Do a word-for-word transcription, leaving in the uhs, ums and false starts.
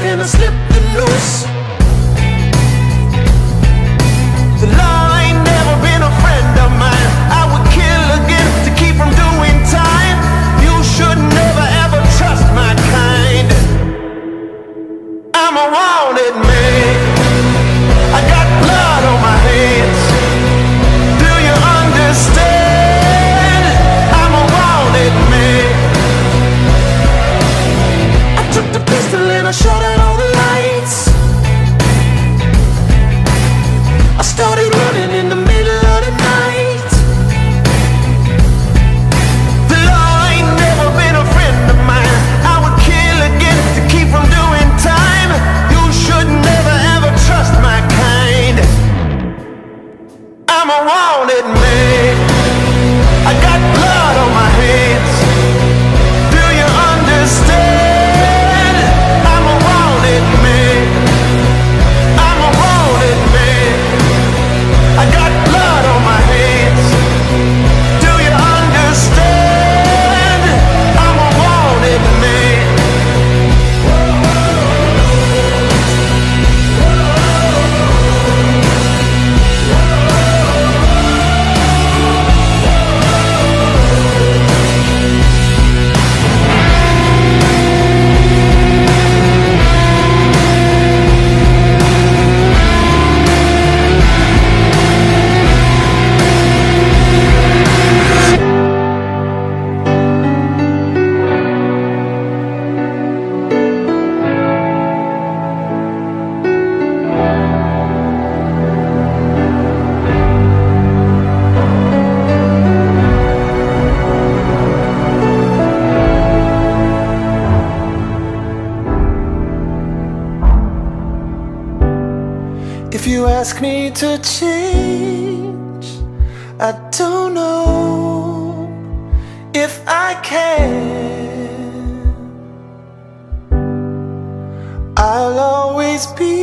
and I slipped the noose. The law ain't never been a friend of mine. I would kill again to keep from doing time. You should never ever trust my kind. I'm a wanted man. I got blood on my hands. Do you understand? I'm a wanted man. I took the pistol and I shot out all the lights. I started running in the middle of the night. The law ain't never been a friend of mine. I would kill again to keep from doing time. You should never ever trust my kind. I'm a wanted man. I got blood on my hands. Do you understand? I'm a wanted man. I'm a wanted man. I got blood on my hands. Do you understand? I'm a wanted man. If you ask me to change, I don't know if I can. I'll always be